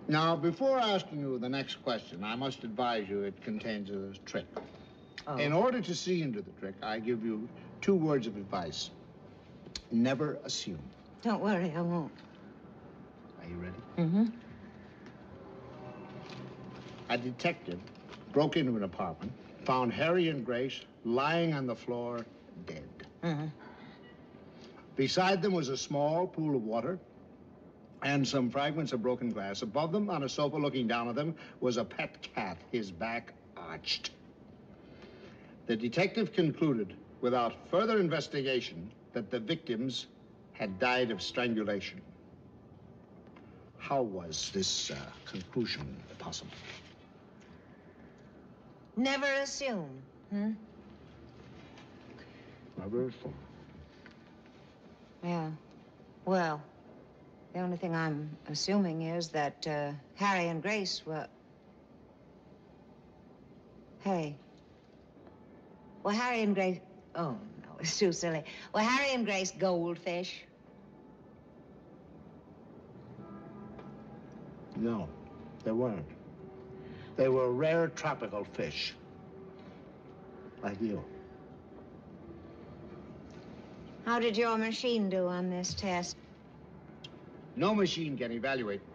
Now, before asking you the next question, I must advise you it contains a trick. Oh. In order to see into the trick, I give you 2 words of advice. Never assume. Don't worry, I won't. Are you ready? Mm-hmm. A detective broke into an apartment, found Harry and Grace lying on the floor, dead. Mm-hmm. Beside them was a small pool of water and some fragments of broken glass. Above them, on a sofa looking down at them, was a pet cat, his back arched. The detective concluded, without further investigation, that the victims had died of strangulation. How was this conclusion possible? Never assume, hmm? Never assume. Yeah. Well, the only thing I'm assuming is that Harry and Grace were... Hey. Well, Harry and Grace... Oh, no, it's too silly. Well, Harry and Grace goldfish? No, they weren't. They were rare tropical fish. Like you. How did your machine do on this test? No machine can evaluate